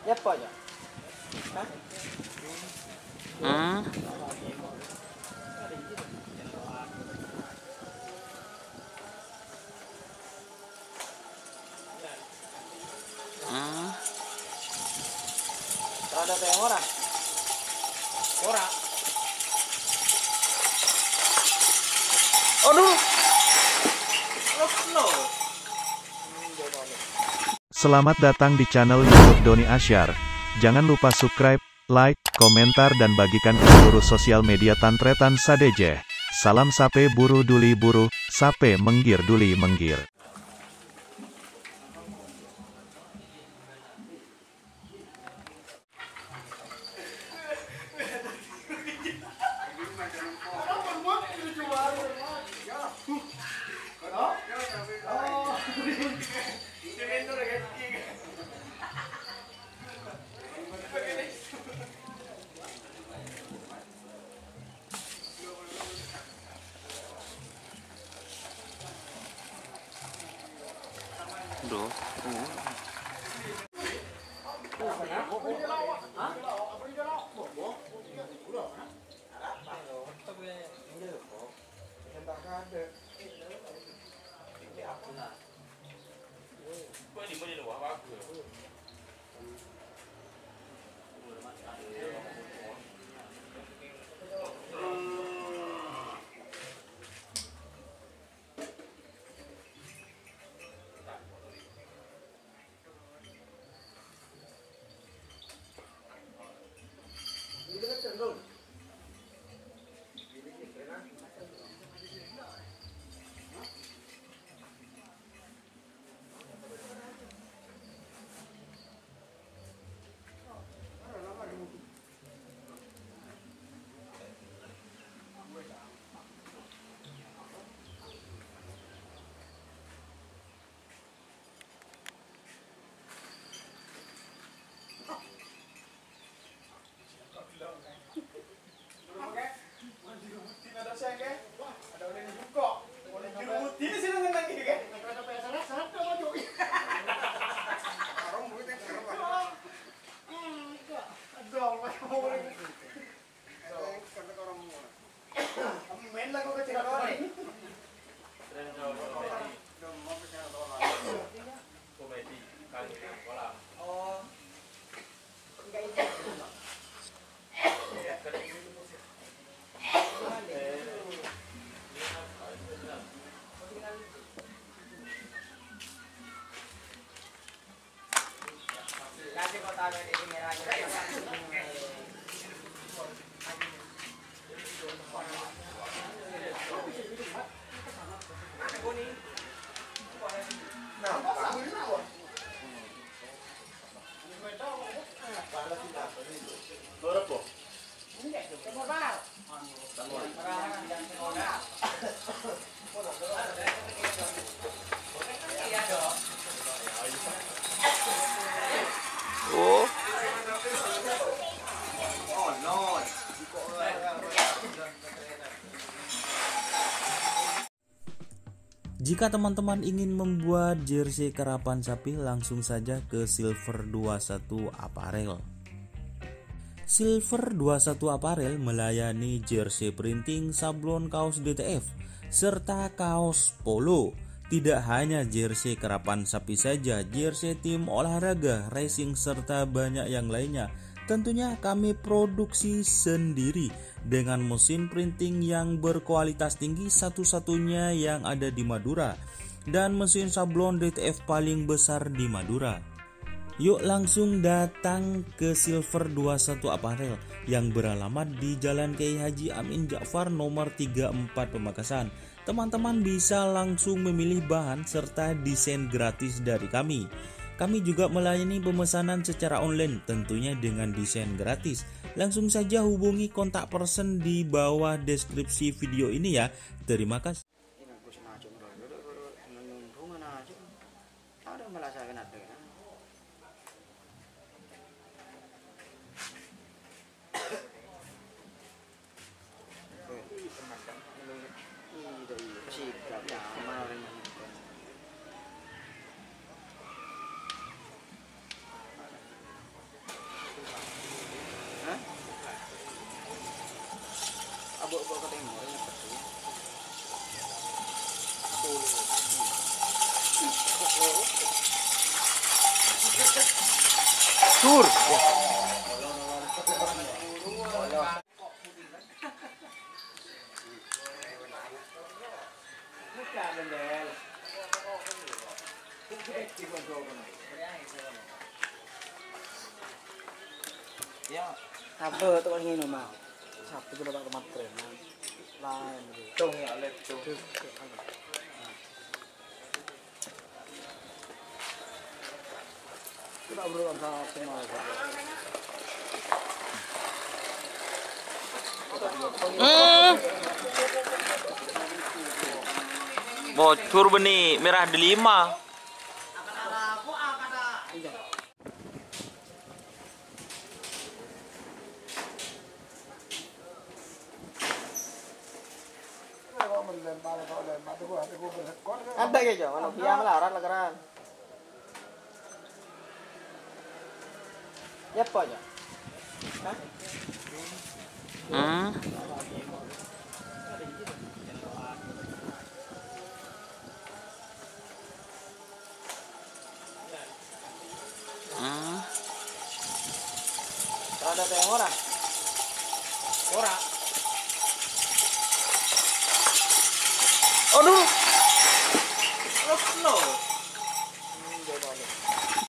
apa ya? Hah? Hmm. Ada yang orang. Orang. Aduh. Selamat datang di channel YouTube Doni Asyar. Jangan lupa subscribe, like, komentar dan bagikan ke seluruh sosial media Tantretan Sadejeh. Salam sape buru duli buru, sape menggir duli menggir. Duh. Oh. Jika teman-teman ingin membuat jersey karapan sapi, langsung saja ke Silver 21 Apparel. Silver 21 Apparel melayani jersey printing, sablon kaos DTF, serta kaos polo. Tidak hanya jersey karapan sapi saja, jersey tim olahraga, racing, serta banyak yang lainnya. Tentunya kami produksi sendiri dengan mesin printing yang berkualitas tinggi, satu-satunya yang ada di Madura, dan mesin sablon DTF paling besar di Madura. Yuk langsung datang ke Silver 21 Apparel yang beralamat di Jalan Kiai Haji Amin Ja'far nomor 34 Pamekasan. Teman-teman bisa langsung memilih bahan serta desain gratis dari kami. Kami juga melayani pemesanan secara online, tentunya dengan desain gratis. Langsung saja hubungi kontak person di bawah deskripsi video ini ya. Terima kasih. Sur. Ya, apa tuh ini nama? Siapa itu dapat tempat keren? Lain gitu. tung ya lihat tuh. Kita berulang sama semua. Bocor benih merah delima. Ada gitu, mana dia melarat lagaran. Ya apa aja? Hmm. Hmm. Ada tengok orang. Orang. Aduh. Lo.